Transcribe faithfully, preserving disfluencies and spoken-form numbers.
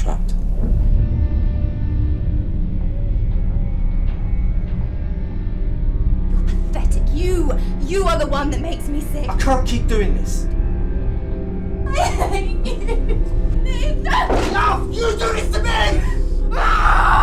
trapped. You're pathetic. You, you are the one that makes me sick. I can't keep doing this. I hate you. Nathan! No! You do this to me! Ah!